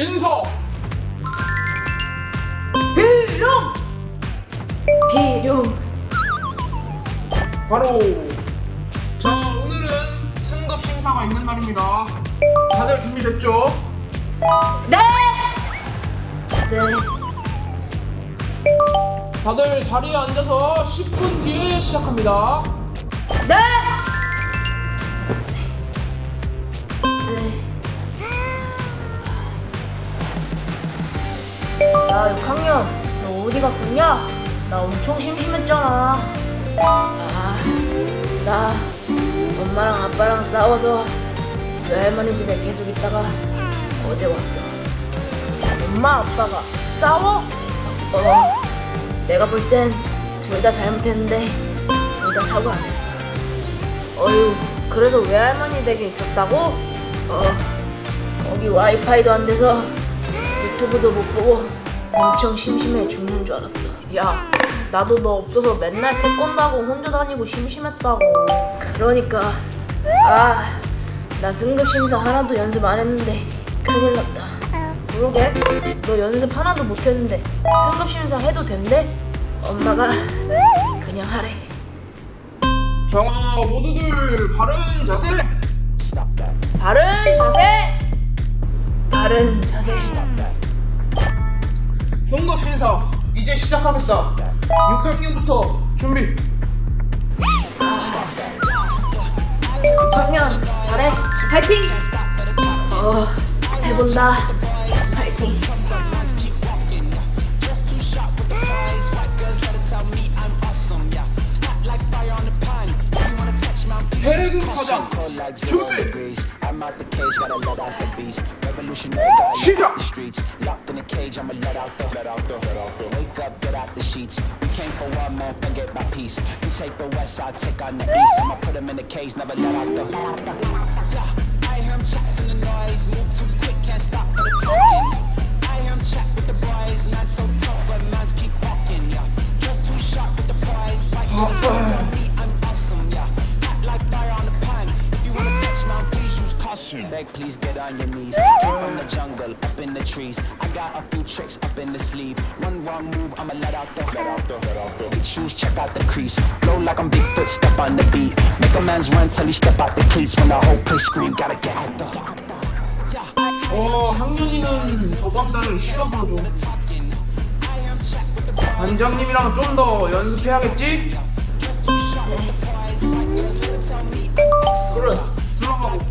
인서 비룡. 비룡. 바로. 자, 오늘은 승급 심사가 있는 날입니다. 다들 준비됐죠? 네. 네. 다들 자리에 앉아서 10분 뒤에 시작합니다. 네. 야, 6학년, 너 어디 갔었냐? 나 엄청 심심했잖아. 나 엄마랑 아빠랑 싸워서 외할머니 집에 계속 있다가 어제 왔어. 엄마 아빠가 싸워? 내가 볼 땐 둘 다 잘못했는데 둘 다 사과 안 했어. 어휴, 그래서 외할머니 댁에 있었다고? 거기 와이파이도 안 돼서 유튜브도 못 보고 엄청 심심해 죽는 줄 알았어. 야, 나도 너 없어서 맨날 태권도 하고 혼자 다니고 심심했다고. 그러니까 나 승급 심사 하나도 연습 안 했는데 큰일 났다. 그러게, 너 연습 하나도 못 했는데 승급 심사 해도 된대? 엄마가 그냥 하래. 자, 모두들 바른 자세. 바른 자세. 바른 자세. 승급 심사 이제 시작하겠다. 6학년부터 준비. 6학년 잘해. 파이팅. 해본다. 파이팅. 대레금 사장 준비. 시작. Beg, please get on your knees. Came from the jungle, up in the trees. I got a few tricks up in the sleeve. One wrong move, I'ma let out the big shoes, check out the crease. Blow like I'm Bigfoot, step on the beat. Make a man's run till he step out the cleats. When the whole place scream, gotta get out the. 학년이는 저번 달을 쉬어서 좀. 반장님이랑 좀 더 연습해야겠지? 그래, 들어가고.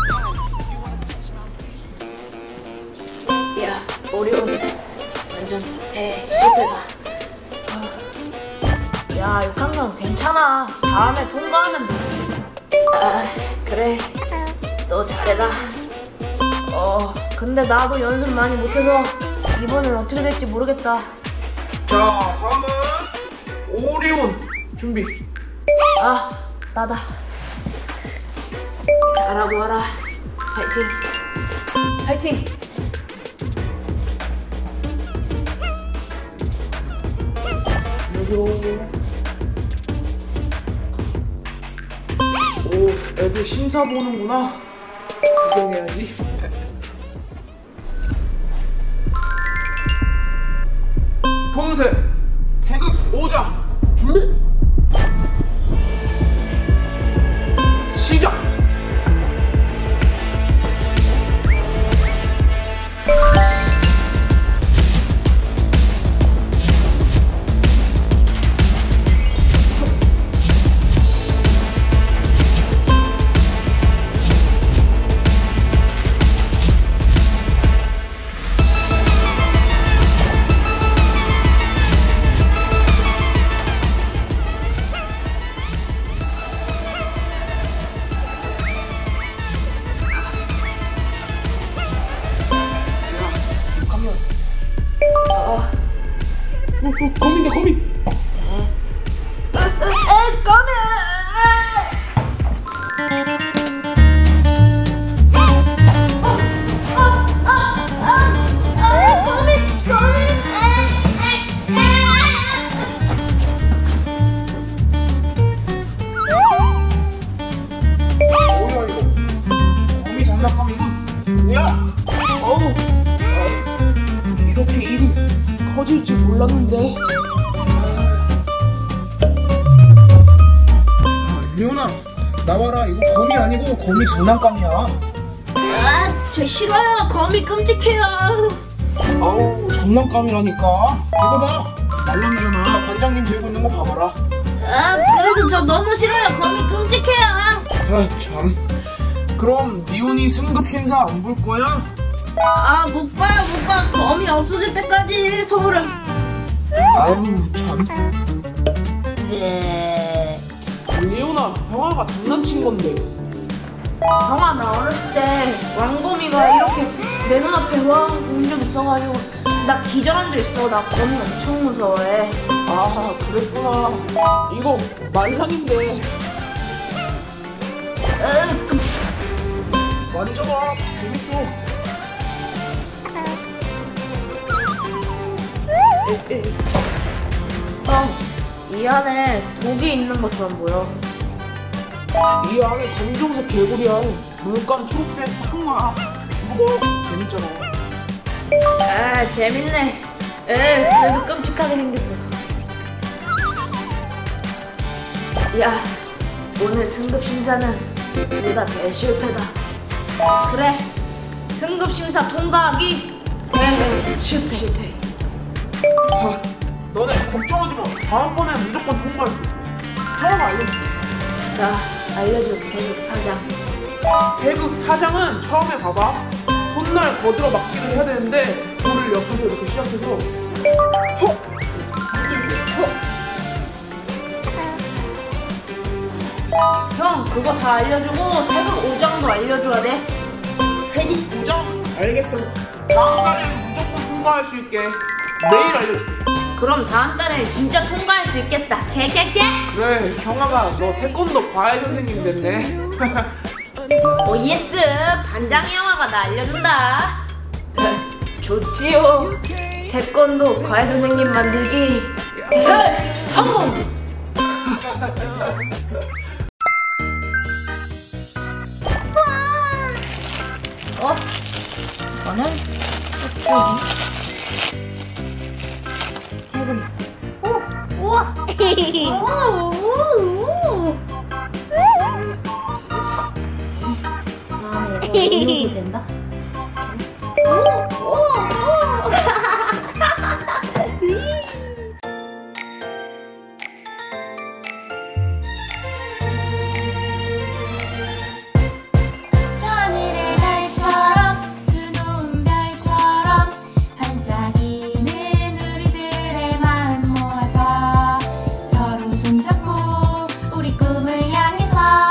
야, 오리온 완전 대실패다. 야, 6학년 괜찮아. 다음에 통과하면 돼. 그래. 너 잘해라. 근데 나도 연습 많이 못해서 이번엔 어떻게 될지 모르겠다. 자, 다음은 오리온 준비. 나다. 잘하고 와라. 파이팅. 파이팅. 오, 애들 심사 보는구나. 구경해야지. 폼새 태극 5장 준비. 시작. 거미다, 거미. 뭐야 이거? 거미 장난감이군. 뭐야? 어우, 터질지 몰랐는데. 리오나, 나와라. 이거 거미 아니고 거미 장난감이야. 아, 저 싫어요. 거미 끔찍해요. 아우, 장난감이라니까. 이거 봐, 말랑이잖아. 관장님 들고 있는 거 봐봐라. 아, 그래도 저 너무 싫어요. 거미 끔찍해요. 아, 참. 그럼 리온이 승급 신사 안 볼 거야? 아, 못 봐요. 거미 없어질 때까지 서울을. 아유, 참. 네. 리오나, 형아가 장난친 건데. 형아, 나 어렸을 때 왕거미가 이렇게 내 눈앞에 와 온 적 있어가지고 나 기절한 적 있어. 나 거미 엄청 무서워해. 아, 그랬구나. 이거 말랑인데. 끔찍. 만져봐, 재밌어. 형, 이 안에 독이 있는 것처럼 보여. 이 안에 검정색 개구리야. 물감 초록색 섞은 거야. 이거 재밌잖아. 아, 재밌네. 그래도 끔찍하게 생겼어. 야, 오늘 승급 심사는 둘 다 대실패다. 그래, 승급 심사 통과하기 실패. 아, 너네 걱정하지 마. 다음번에 무조건 통과할 수 있어. 형아가 알려줄게. 나 알려줘, 대륙 사장. 태극 사장은 처음에 봐봐. 손날 거들어 맞기를 해야 되는데 돌을 옆에서 이렇게 시작해서 형, 그거 다 알려주고 태극 오장도 알려줘야 돼. 태극 부장? 알겠어. 다음 달에는 무조건 통과할 수 있게 매일 알려줄게. 그럼 다음 달에 진짜 통과할 수 있겠다. 개개개. 그래, 형아가 너 태권도 과외 선생님 됐네. 오 예스, 반장이 형아가 나 알려준다. 좋지요. 태권도 과외 선생님 만들기 성공. 이거는 개구리. 우와. 다음에 이거 이렇게 된다.